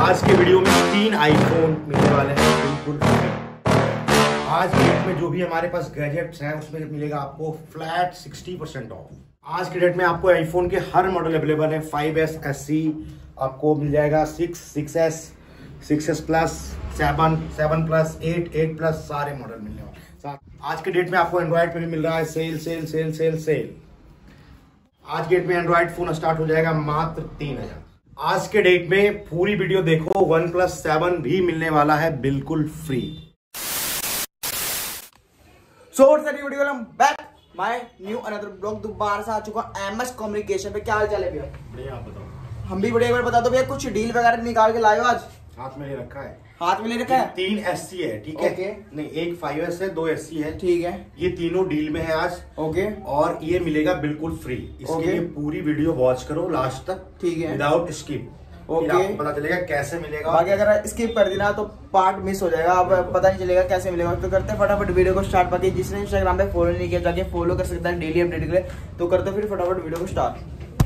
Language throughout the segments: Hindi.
आज के वीडियो में 3 आईफोन मिलने वाले हैं बिल्कुल। आज के डेट में जो भी हमारे पास गैजेट्स हैं उसमें मिलेगा आपको फ्लैट 60% ऑफ। आज के डेट में आपको आईफोन के हर मॉडल अवेलेबल है। 5S SE आपको मिल जाएगा, 6S, 6S plus, 7 plus, 8 plus, सारे मॉडल मिलने वाले। आज के डेट में आपको एंड्रॉइड पे भी मिल रहा है सेल। आज के डेट में एंड्रॉइड फोन स्टार्ट हो जाएगा मात्र 3000। आज के डेट में पूरी वीडियो देखो, OnePlus 7 भी मिलने वाला है बिल्कुल free. My new another blog दोबारा से आ चुका MS कम्युनिकेशन पे। क्या हाल चाल है भैया? बढ़िया, आप बताओ। हम भी बढ़िया। एक बार बता दो भैया, कुछ डील वगैरह निकाल के लाए हो आज? हाथ में ले रखा है। हाथ में ले रखा है? 3 SE है, ठीक है। ओके। नहीं, एक 5S है, 2 SE है, ठीक है। ये तीनों डील में है आज। ओके। और ये मिलेगा बिल्कुल फ्री। इसके लिए पूरी वीडियो वॉच करो लास्ट तक, ठीक है, विदाउट स्किप। ओके। आपको पता चलेगा कैसे मिलेगा। बाकी अगर स्किप कर देना तो पार्ट मिस हो जाएगा, अब पता नहीं चलेगा कैसे मिलेगा। तो करते हैं फटाफट वीडियो को स्टार्ट। बाकी जिसने इंस्टाग्राम पे फॉलो नहीं किया जाके फॉलो कर सकता है डेली अपडेट के लिए। तो करते फिर फटाफट वीडियो को स्टार्ट।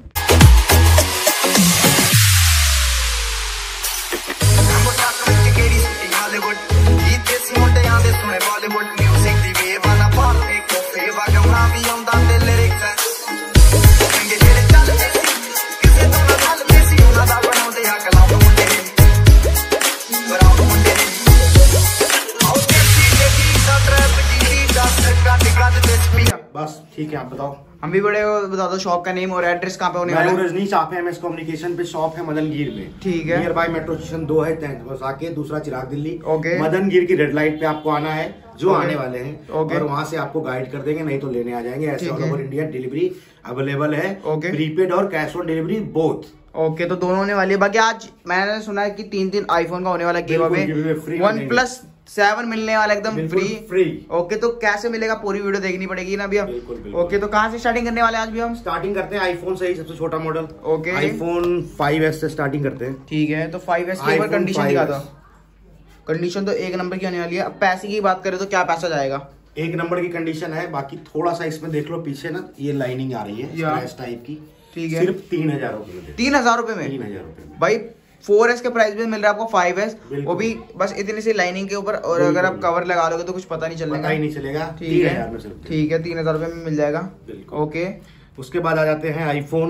बस ठीक है, आप बताओ। हम भी बड़े बता दो शॉप का नेम और एड्रेस कहाँ पे होने वाला है? रजनी शॉप है, MS कम्युनिकेशन पे शॉप है मदनगीर में, ठीक है। नियर बाय मेट्रो स्टेशन 2 है, बस आके दूसरा चिराग दिल्ली। ओके। मदनगीर की रेड लाइट पे आपको आना है, जो आने वाले हैं। ओके। और वहां से आपको गाइड कर देंगे, नहीं तो लेने आ जाएंगे। ऐसे all over India delivery available है। ओके। प्रीपेड और cash on delivery both. Okay, तो दोनों होने वाली है। बाकी आज मैंने सुना है कि 3 आईफोन का होने वाला गिव अवे। OnePlus 7 मिलने वाला एकदम फ्री। ओके, तो कैसे मिलेगा पूरी वीडियो देखनी पड़ेगी ना भैया। ओके, तो कहाँ से स्टार्टिंग करने वाले हैं आज भी हम? स्टार्टिंग करते हैं आईफोन से ही, सबसे छोटा मॉडल। ओके। आईफोन 5S से स्टार्टिंग करते हैं। ठीक है, तो 5S के ऊपर कंडीशन दिखा था। कंडीशन तो एक नंबर की होने वाली है। अब पैसे की बात करें तो क्या पैसा जाएगा? एक नंबर की कंडीशन है। बाकी थोड़ा सा इसमें देख लो पीछे ना, ये लाइनिंग आ रही है स्क्रैच टाइप की। ठीक है। सिर्फ 3000 रुपए में। 3000 रुपए में? 3000 रुपए में भाई 4S के प्राइस में मिल रहा है आपको 5S, वो भी बस इतनी सी लाइनिंग के ऊपर। और अगर आप कवर लगा लोगे तो कुछ पता नहीं चलेगा। पता ही नहीं चलेगा। ठीक है, 3000 में सिर्फ। ठीक है, 3000 रुपए में मिल जाएगा। ओके। उसके बाद आ जाते हैं आईफोन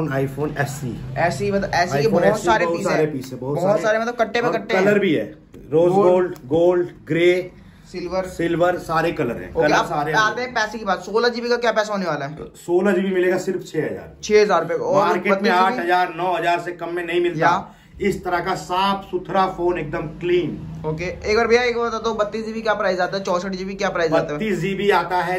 SE। ऐसी मतलब ऐसी के बहुत सारे पीस है, बहुत सारे मतलब कट्टे पे कट्टे। कलर भी है, रोज गोल्ड, ग्रे, सिल्वर, सारे कलर हैं। कलर सारे आते हैं। पैसे की बात, 16 GB का क्या पैसा होने वाला है? 16 GB मिलेगा सिर्फ 6000 रुपए। मार्केट में 8000 9000 से कम में नहीं मिलता इस तरह का साफ सुथरा फोन, एकदम क्लीन। ओके, एक बार भैया एक बार बता दो, 32 GB क्या प्राइस आता है? 64 GB क्या प्राइस आता है? 32 GB आता है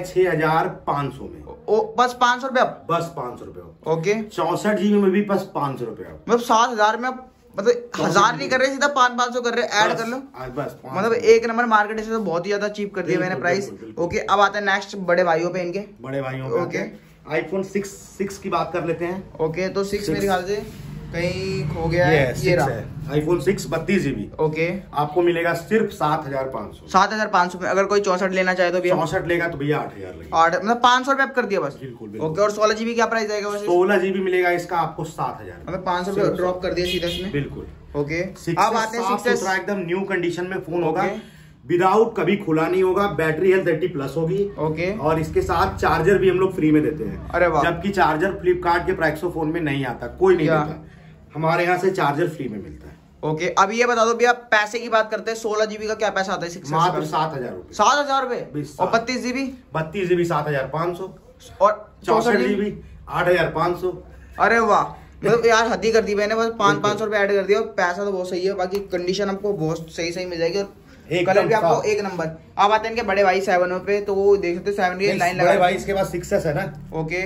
6500 में। बस 500 रुपए? बस 500 रुपए। ओके। 64 GB में भी बस 500 रुपए। मतलब 7000 में आप मतलब 1000 नहीं कर रहे, सीधा 500 कर रहे, ऐड कर लो बस। मतलब एक नंबर मार्केट से तो बहुत ही ज्यादा चीप कर दिया मैंने प्राइस। ओके, अब आते हैं नेक्स्ट बड़े भाइयों पे, इनके बड़े भाइयों पे। ओके, आईफोन 6 की बात कर लेते हैं। ओके, तो 6 मेरे ख्याल से कहीं खो गया है। ये रहा आईफोन 6 32 GB। ओके, आपको मिलेगा सिर्फ 7500। 7500 में। अगर कोई 64 लेना चाहे तो भैया 64 लेगा तो भैया 8000 लगेगा। 8 मतलब 500 रुपए कर दिया बस। बिल्कुल। ओके, और 16 GB क्या प्राइस आएगा? 16 GB मिलेगा इसका आपको 7000, मतलब 500 रुपए ड्रॉप कर दिया सीधा इसमें। बिल्कुल। ओके, अब आते हैं 6S। एकदम न्यू कंडीशन में फोन होगा, विदाउट कभी खुला नहीं होगा, बैटरी हेल्थ 80+ होगी। ओके, और इसके साथ चार्जर भी हम लोग फ्री में देते हैं। अरे वाह। जबकि चार्जर फ्लिपकार्ट के प्राइक्सो फोन में नहीं आता, कोई नहीं देता। हमारे यहाँ से चार्जर फ्री में मिलता है। ओके, अब ये बता दो भैया पैसे की बात करते हैं, 16 GB का क्या पैसा आता है? मात्र 7000 रुपए। 7000 रुपए। और 32 GB? 32 GB 7500। और 64 GB 8500। अरे वाह, मतलब यार हद ही कर दी मैंने, बस 500 रुपए ऐड कर दिया। पैसा तो बहुत सही है, बाकी कंडीशन आपको बहुत सही मिल जाएगी। और कलर भी आपको एक नंबर। अब आते हैं इनके बड़े भाई 7 पे, तो वो देख सकते 7 की लाइन लगा। बड़े भाई इसके बाद 6S है ना। ओके,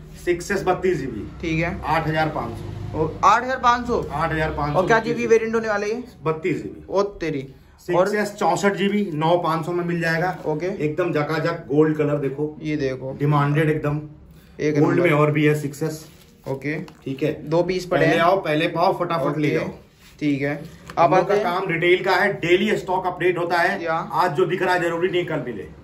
6S 32 GB, ठीक है, 8500। 8500। और क्या GB वेरिएंट होने वाले? 32 GB। ओ तेरी। 6S 64 GB 9500 में मिल जाएगा। ओके, एकदम झकाझक गोल्ड कलर, देखो ये देखो, डिमांडेड एकदम। एक गोल्ड में और भी है 6S। ओके, ठीक है, 2 पीस पड़े हैं। आओ पहले पाओ, फटाफट ले जाओ। ठीक है, अब का काम रिटेल का है, डेली स्टॉक अपडेट होता है। आज जो दिख रहा है जरूरी नहीं कल मिले।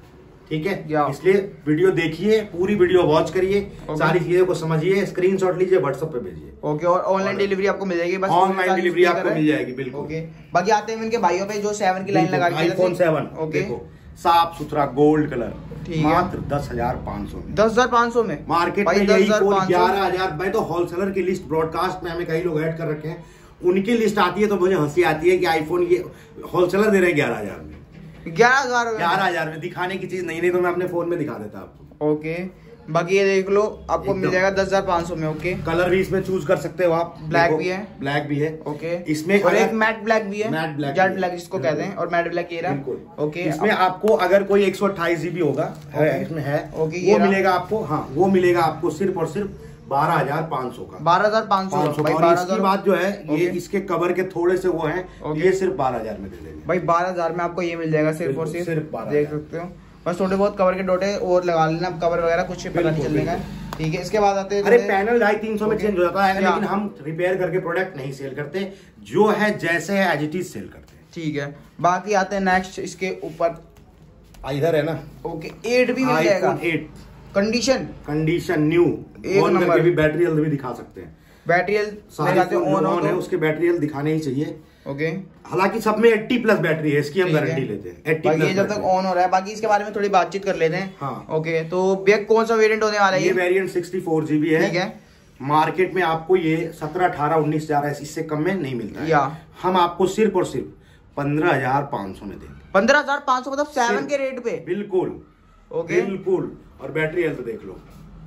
ठीक है, इसलिए वीडियो देखिए, पूरी वीडियो वॉच करिए, सारी चीजों को समझिए, स्क्रीनशॉट लीजिए, व्हाट्सएप पे भेजिए। ओके, और ऑनलाइन डिलीवरी आपको मिल जाएगी, बस ऑनलाइन डिलीवरी आपको मिल जाएगी, बिल्कुल। ओके, बाकी आते हैं इनके भाइयों पे जो 7 की लाइन लगा के आईफोन 7 देखो, साफ सुथरा गोल्ड कलर, मात्र 10,500 में। 10,500 में मार्केट में यही फोन 11,000। मैं तो होलसेलर की लिस्ट ब्रॉडकास्ट में हमें कई लोग ऐड कर रखे हैं, उनकी लिस्ट आती है तो मुझे हंसी आती है कि आईफोन ये होलसेलर दे रहे हैं 11,000 में। 11,000 में दिखाने की चीज नहीं तो मैं अपने फोन में दिखा देता आपको। ओके, बाकी ये देख लो, आपको मिल जाएगा 10,500 में। ओके, कलर भी इसमें चूज कर सकते हो आप, ब्लैक भी है, ब्लैक भी है। ओके, इसमें और एक मैट ब्लैक भी है, मैट ब्लैक, जेट ब्लैक जिसको कहते हैं, और मैट ब्लैक ये रहा। ओके, इसमें आपको अगर कोई 128 GB होगा इसमें है, वो मिलेगा आपको। हाँ, वो मिलेगा आपको सिर्फ और सिर्फ 12,500 का। 12,500 भाई। और इसकी बात जो है, ये इसके कवर के थोड़े से वो हैं, ये सिर्फ 12,000 में दे देंगे भाई। 12,000 में आपको ये मिल जाएगा सिर्फ और सिर्फ, देख सकते हो। बस थोड़े बहुत कवर के डोटे और लगा लेना, कवर वगैरह कुछ पता नहीं चलने का, ठीक है। इसके बाद आते हैं, अरे पैनल 250-300 में चेंज हो जाता है, लेकिन हम रिपेयर करके प्रोडक्ट नहीं सेल करते, जो है जैसे है एज इट इज सेल करते हैं, ठीक है। बाकी आते हैं नेक्स्ट, इसके ऊपर इधर है ना। ओके, 8 भी मिल जाएगा, 8 कंडीशन न्यू, एक नंबर भी। बैटरी हेल्थ भी दिखा सकते हैं, बैटरी हेल्थ ऑन है, उसके बैटरी हेल्थ दिखाने ही चाहिए। ओके, हालांकि सब में 80+ बैटरी है, इसकी हम गारंटी लेते हैं 80+। जब तक ऑन हो रहा है, बाकी इसके बारे में थोड़ी बातचीत कर लेते हैं। हाँ। ओके, तो भैया कौन सा वेरिएंट होने वाला है? ये वेरिएंट 64 GB है, ठीक है। मार्केट में आपको ये 17, 18, 19 हजार है, इससे कम में नहीं मिलता है। हम आपको सिर्फ और सिर्फ 15,500 में देंगे। 15,500 मतलब 7 के रेट पे? बिल्कुल। ओके, बिल्कुल। और बैटरी हेल्थ देख लो,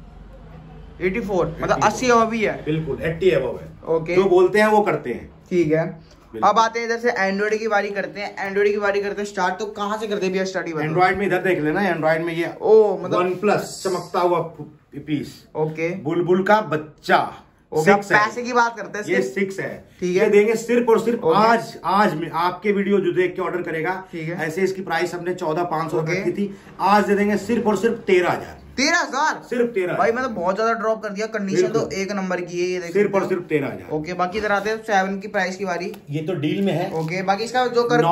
84 मतलब 80 अबव है, बिल्कुल 80 अबव है। ओके, जो बोलते हैं वो करते हैं, ठीक है। अब आते हैं इधर से एंड्रॉइड की बारी करते हैं। स्टार्ट तो कहाँ से करते हैं भैया स्टार्ट? एंड्रॉइड में इधर देख लेना, एंड्रॉइड में ये मतलब OnePlus चमकता हुआ पीस, ओके, बुलबुल का बच्चा। पैसे की बात करते हैं, ये 6 है, ठीक है। ये देंगे सिर्फ और सिर्फ आज में आपके वीडियो जो देख के ऑर्डर करेगा, ठीक है। ऐसे इसकी प्राइस हमने 14,500 रखी थी, आज दे देंगे सिर्फ और सिर्फ 13,000। 13,000 सिर्फ 13 भाई, मतलब बहुत ज्यादा ड्रॉप कर दिया। कंडीशन तो एक नंबर की है, ये देखो, सिर्फ और सिर्फ 13,000। ओके, बाकी इधर आते हैं 7 की प्राइस की बारी। ये तो डील में है। ओके, बाकी इसका जो कर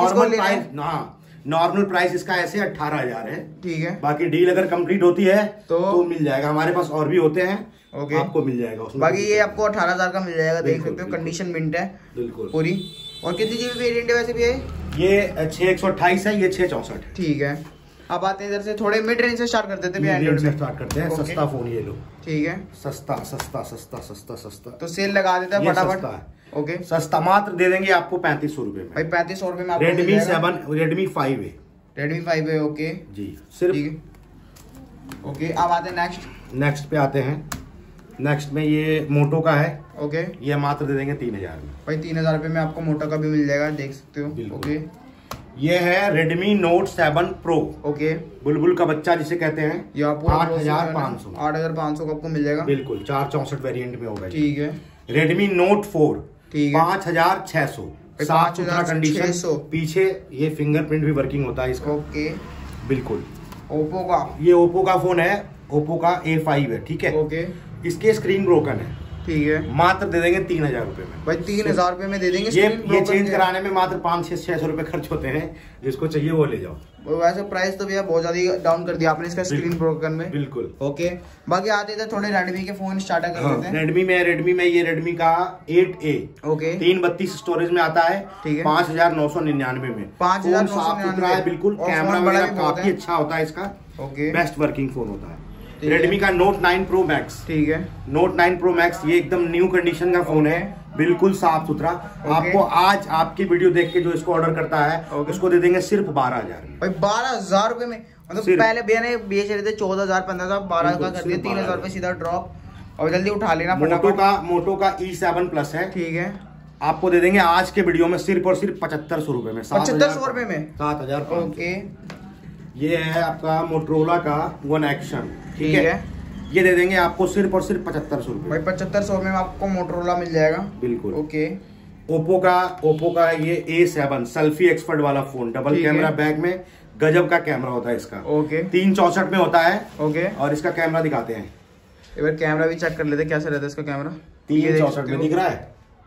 नॉर्मल प्राइस इसका ऐसे 18,000 है, ठीक है। बाकी डील अगर कंप्लीट होती है तो मिल जाएगा, हमारे पास और भी होते हैं, ओके, आपको मिल जाएगा उसमें। बाकी ये आपको 18,000 का मिल जाएगा, देख सकते हो, कंडीशन मिंट है बिल्कुल पूरी। और कितनी GB वेरिएंट है वैसे भी? ये 6/128 है, ये 6/64 है, ठीक है। अब आते हैं इधर से थोड़े मिड रेंज से स्टार्ट कर देते हैं, एंड्रॉइड से स्टार्ट करते हैं। सस्ता फोन ये लो, ठीक है, सस्ता तो सेल लगा देते हैं फटाफट। ओके, सस्ता मात्र दे देंगे आपको 3500 रुपए में भाई, 3500 रुपए में आपको Redmi 7, Redmi 5A, Redmi 5A, okay जी, सिर्फ। ओके, अब आते हैं नेक्स्ट पे आते हैं। नेक्स्ट में ये मोटो का है, ओके, ये मात्र दे देंगे 3,000 में भाई। 3,000 रुपए में आपको मोटो का भी मिल जाएगा, देख सकते हो। ओके, ये है Redmi Note 7 Pro, ओके, बुलबुल का बच्चा जिसे कहते हैं। 8,500 को आपको मिल जाएगा, बिल्कुल 4/64 वेरिएंट में होगा, ठीक है। Redmi Note 4, ठीक है, 5,600, 7,000 कंडीशन, पीछे ये फिंगरप्रिंट भी वर्किंग होता है इसका, ओके, बिल्कुल। ओप्पो का, ये ओप्पो का फोन है, ओप्पो का A5 है, ठीक है। ओके, इसके स्क्रीन ब्रोकन है, ठीक है, मात्र दे देंगे 3,000 रुपए में भाई। 3,000 रुपए में दे देंगे। ये चेंज कराने में मात्र 500-600 रुपए खर्च होते हैं, जिसको चाहिए वो ले जाओ। वैसे प्राइस तो भैया बहुत ज्यादा डाउन कर दिया आपने इसका स्क्रीन ब्रोकन में, बिल्कुल। ओके, बाकी आते थे थोड़े Redmi के फोन स्टार्ट कर लेते हैं। Redmi में ये Redmi का 8A, ओके, 332 स्टोरेज में आता है, ठीक है, 5,999 में, 5,999 बिल्कुल। कैमरा वगैरह काफी अच्छा होता है इसका, ओके, बेस्ट वर्किंग फोन होता है। Redmi का Note 9 Pro Max, ठीक है, Note 9 Pro Max, ये एकदम न्यू कंडीशन का फोन है, बिल्कुल साफ सुथरा। आपको आज आपकी वीडियो देख के जो इसको ऑर्डर करता है, उसको दे देंगे सिर्फ 12,000 में भाई। 12,000 रुपए में, मतलब पहले भैया ने बेच रहे थे 14,000, 15,000, 12 का कर दिया, 3,000 रुपए सीधा ड्रॉप। और जल्दी उठा लेना फटाफट। मोटो का E7 Plus है, ठीक है, आपको दे देंगे आज के वीडियो में सिर्फ और सिर्फ 7,500 रुपए में, 7,500 रुपए में, 7,000। ओके, ये है आपका मोटरोला का One Action, ठीक है, ये दे देंगे आपको सिर्फ और सिर्फ 7,500 रुपए भाई। 7,500 में आपको मोटरोला मिल जाएगा, बिल्कुल। ओके, ओप्पो का ये A7 सेल्फी एक्सपर्ट वाला फोन, डबल कैमरा, बैक में गजब का कैमरा होता है इसका, ओके, 364 में होता है, ओके। और इसका कैमरा दिखाते हैं, एक बार कैमरा भी चेक कर लेते कैसा रहता है इसका कैमरा। 364 में दिख रहा है,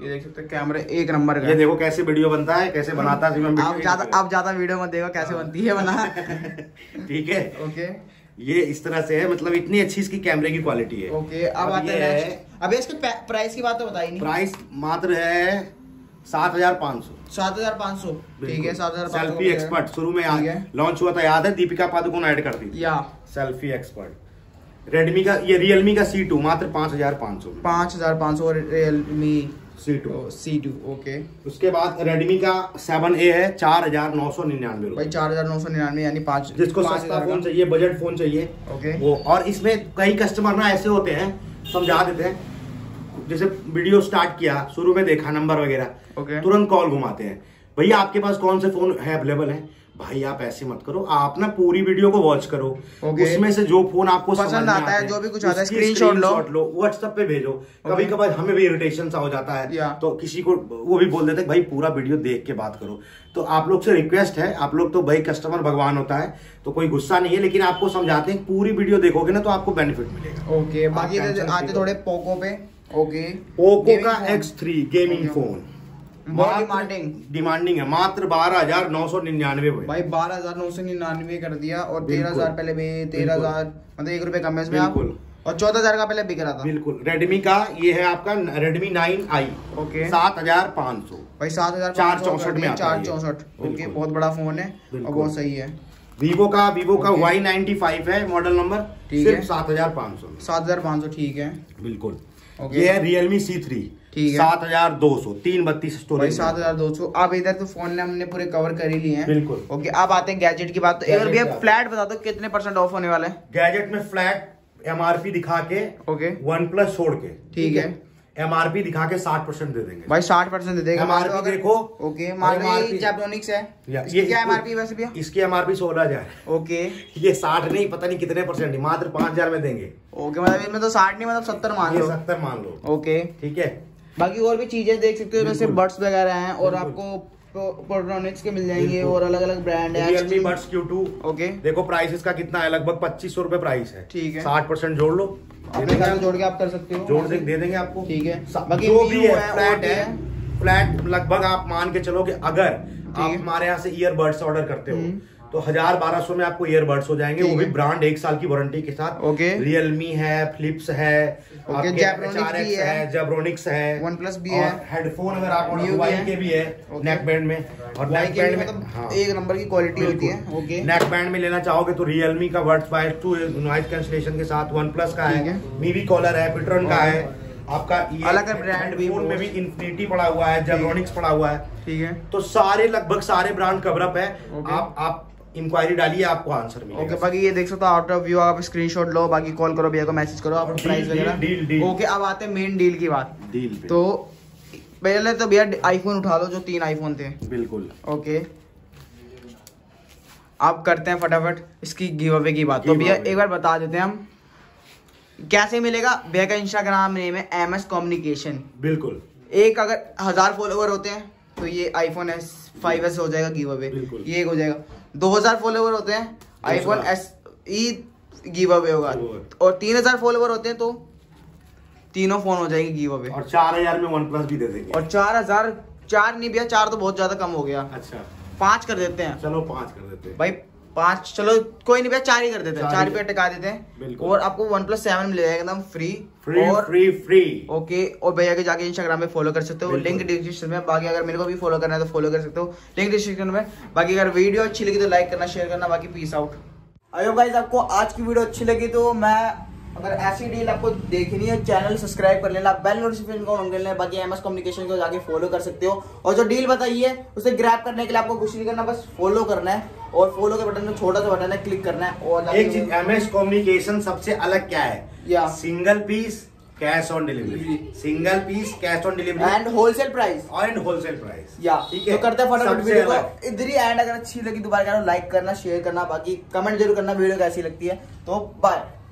ये देख सकते हैं कैमरा एक नंबर का। ये देखो कैसे वीडियो बनता है, कैसे बनाता है। आप ज्यादा वीडियो मत देखो कैसे बनती है बना। ठीक है, ओके। ये इस तरह से है, मतलब इतनी अच्छी इसकी कैमरे की क्वालिटी है। ओके, अब आते हैं अब इसके प्राइस की बात तो बताई नहीं। प्राइस मात्र है 7,500। 7,500, ठीक है। 7,500। सेल्फी एक्सपर्ट शुरू में लॉन्च हुआ था, याद है, दीपिका पादुकोण ऐड करती थी। या सेल्फी एक्सपर्ट। रेडमी का, ये रियलमी का C2 मात्र 5,500। 5,500 रियलमी C2। ओके। उसके बाद रेडमी का 7A है 4,999 भाई 4,999 यानी 5। जिसको सस्ता फोन चाहिए, बजट फोन चाहिए, ओके वो। और इसमें कई कस्टमर ना ऐसे होते हैं, समझा देते हैं, जैसे वीडियो स्टार्ट किया, शुरू में देखा नंबर वगैरह, तुरंत कॉल घुमाते हैं, भैया आपके पास कौन से फोन है अवेलेबल है। भाई आप ऐसे मत करो, आप ना पूरी वीडियो को वॉच करो, उसमें से जो फोन आपको पसंद आता है, जो भी कुछ आता है, स्क्रीनशॉट लो, व्हाट्सएप पे भेजो। कभी कभार हमें भी इरिटेशन सा हो जाता है, तो किसी को वो भी बोल देते हैं भाई पूरा वीडियो देख के बात करो। तो आप लोग से रिक्वेस्ट है, आप लोग तो भाई कस्टमर भगवान होता है, तो कोई गुस्सा नहीं है, लेकिन आपको समझाते हैं पूरी वीडियो देखोगे ना तो आपको बेनिफिट मिलेगा। ओके, बाकी आते थोड़े पोको पे। ओके, पोको का X3 गेमिंग फोन डिमांडिंग है, मात्र 12,999। भाई 12,999 कर दिया, और 13,000 पहले भी, 13,000 मतलब 1 रुपए कम है इसमें आप, और 14,000 का पहले बिक रहा था। बिल्कुल। रेडमी का ये है आपका Redmi 9i। ओके, 7,500 भाई 7,464 में 464। ओके, बहुत बड़ा फोन है और बहुत सही है। वीवो का Y95 है मॉडल नंबर, सिर्फ 7,500। 7,500, ठीक है, बिल्कुल। ये है Realme C3, 7,200, 332 स्टोरेज, 7,200। अब इधर तो फोन ने हमने पूरे कवर कर ही लिए हैं। बिल्कुल। ओके, अब आते हैं गैजेट की बात। तो एक बार भैया फ्लैट बता दो कितने % ऑफ होने वाला है गैजेट में? फ्लैट MRP दिखा के, ओके, OnePlus छोड़ के, ठीक है, MRP दिखा के 60% दे देंगे भाई। 60% दे देगा MRP देखो। ओके, मान लो जेब्रोनिक्स है, ये क्या MRP वैसे भैया? इसकी MRP 16,000। ओके, ये 60 नहीं, पता नहीं कितने %, मात्र 5,000 में देंगे। ओके, मतलब इसमें तो 60 नहीं, मतलब 70 मान लो। 70 मान लो। ओके, ठीक है। बाकी और भी चीजें देख सकते हो, जैसे बड्स वगैरह हैं, और आपको प्रोट्रॉनिक्स के मिल जाएंगे, और अलग अलग ब्रांड है। Realme Buds Q2। ओके, देखो प्राइस इसका कितना है, लगभग 2,500 रुपए प्राइस है। ठीक है, 60% जोड़ लो, अपने घर में जोड़ के आप कर सकते हो, जोड़ दे देंगे आपको। ठीक है। बाकी जो भी है फ्लैट है, फ्लैट लगभग आप मान के चलो कि अगर आप हमारे यहाँ से ईयरबड्स ऑर्डर करते हो तो 1,000-1,200 में आपको ईयरबड्स हो जाएंगे, वो भी ब्रांड 1 साल की वारंटी के साथ। ओके, रियलमी है, फिलिप्स है, जेब्रोनिक्स है, OnePlus भी है, हेडफोन अगर आप मोबाइल के भी है नेक बैंड में, और नेक बैंड में एक नंबर की क्वालिटी होती है। ओके, नेक बैंड में लेना चाहोगे तो रियलमी का बड्स 2 नॉइज कैंसलेशन के साथ, OnePlus का है, मीवी कॉलर है, पिट्रॉन का है, आपका अलग ब्रांड भी, फोन में भी इन्फिनिटी पड़ा हुआ है, जेब्रोनिक्स पड़ा हुआ है। ठीक है, तो सारे लगभग सारे ब्रांड कवरअप है। आप इंक्वायरी डालिए, आपको आंसर मिलेगा। ओके, बाकी ये देख सकते हो आउट ऑफ व्यू, आप स्क्रीनशॉट लो, बाकी कॉल करो भैया को, मैसेज करो, आप प्राइस वगैरह। ओके, अब आते हैं मेन डील की बात। डील पे तो पहले तो भैया आईफोन उठा लो, जो 3 आईफोन थे। बिल्कुल। ओके, आप करते हैं फटाफट इसकी गिव अवे की बात। तो भैया एक बार बता देते हैं हम कैसे मिलेगा। भैया का इंस्टाग्राम नेम है MS कम्युनिकेशन। बिल्कुल। एक अगर 1000 फॉलोवर होते हैं तो ये iPhone S5s हो जाएगा गिव अवे, ये एक हो जाएगा। 2000 फॉलोवर होते हैं iPhone SE गिव अवे होगा, और 3000 फॉलोवर होते हैं तो तीनों फोन हो जाएंगे गिव अवे, और 4,000 में OnePlus भी दे देंगे। और 4,000 4 नहीं भैया, 4 तो बहुत ज्यादा कम हो गया। अच्छा, 5 कर देते हैं। चलो 5 कर देते हैं भाई, 5 चलो कोई नहीं भैया, 4 ही कर देते हैं, 4 रुपये टिका देते हैं, और आपको OnePlus 7 मिल जाएगा एकदम फ्री। ओके, और भैया के जाके इंस्टाग्राम पे फॉलो कर सकते हो, लिंक डिस्क्रिप्शन में। बाकी अगर मेरे को भी फॉलो करना है तो फॉलो कर सकते हो, लिंक डिस्क्रिप्शन में। बाकी अगर वीडियो अच्छी लगी तो लाइक करना, शेयर करना। बाकी peace out. I hope guys आपको आज की वीडियो अच्छी लगी, तो अगर ऐसी डील आपको देखनी है, चैनल सब्सक्राइब कर लेना, बेल नोटिफिकेशन को ऑन कर लेना। बाकी MS कम्युनिकेशन को जाके फॉलो कर सकते हो, और जो डील बताई है उसे ग्रैब करने के लिए आपको कुछ नहीं करना, बस फॉलो करना है, और फॉलो के बटन में छोटा सा बटन है, क्लिक करना है। और एक चीज, MS कम्युनिकेशन सबसे अलग क्या है, single piece cash on delivery, single piece cash on delivery, and wholesale price, या ठीक है। तो करते हैं फटाफट वीडियो को इधर ही एंड। अगर अच्छी लगी दोबारा लाइक करना, शेयर करना, बाकी कमेंट जरूर करना वीडियो कैसी लगती है। तो बाय।